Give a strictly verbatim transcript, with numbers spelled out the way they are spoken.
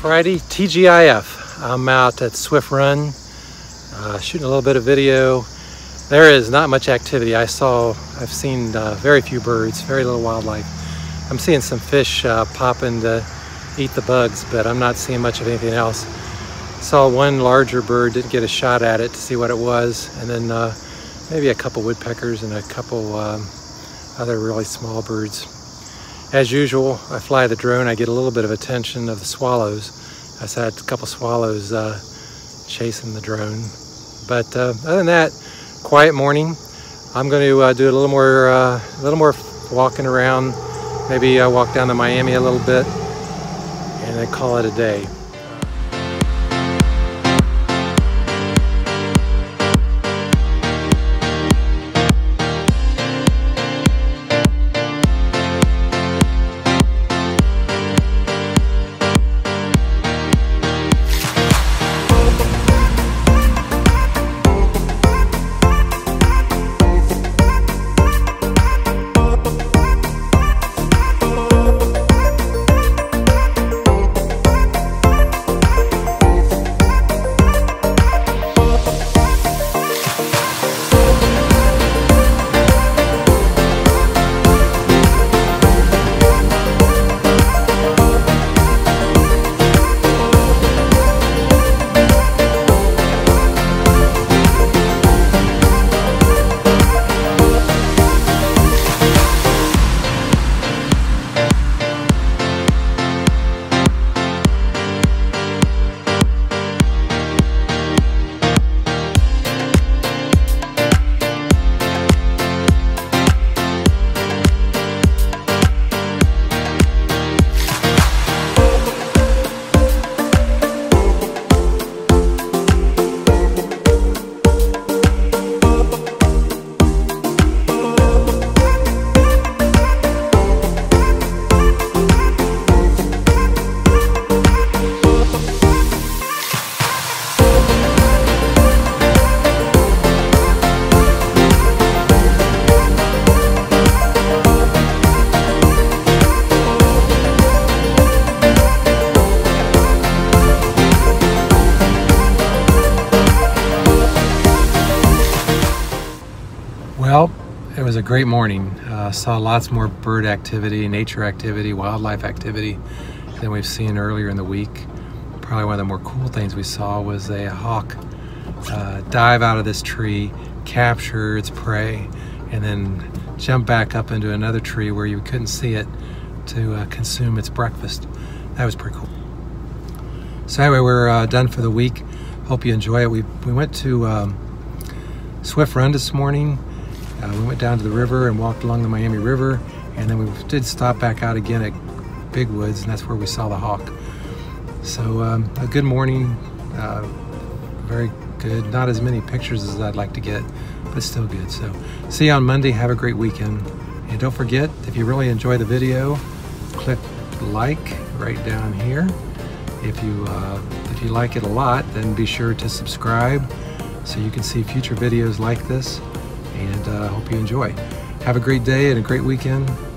Friday, T G I F. I'm out at Swift Run, uh, shooting a little bit of video. There is not much activity. I saw, I've seen uh, very few birds, very little wildlife. I'm seeing some fish uh, popping to eat the bugs, but I'm not seeing much of anything else. Saw one larger bird, didn't get a shot at it to see what it was, and then uh, maybe a couple woodpeckers and a couple um, other really small birds. As usual, I fly the drone, I get a little bit of attention of the swallows. I saw a couple swallows uh, chasing the drone. But uh, other than that, quiet morning. I'm going to uh, do a little more, uh, a little more walking around. Maybe uh, walk down to Miami a little bit, and then call it a day. Well, it was a great morning. Uh, saw lots more bird activity, nature activity, wildlife activity than we've seen earlier in the week. Probably one of the more cool things we saw was a hawk uh, dive out of this tree, capture its prey, and then jump back up into another tree where you couldn't see it to uh, consume its breakfast. That was pretty cool. So anyway, we're uh, done for the week. Hope you enjoy it. We, we went to um, Swift Run this morning. Uh, we went down to the river and walked along the Miami River, and then we did stop back out again at Big Woods, and that's where we saw the hawk. So um, a good morning, uh, very good. Not as many pictures as I'd like to get, but still good. So see you on Monday. Have a great weekend. And don't forget, if you really enjoy the video, click like right down here. If you, uh, if you like it a lot, then be sure to subscribe so you can see future videos like this. And I uh, hope you enjoy. Have a great day and a great weekend.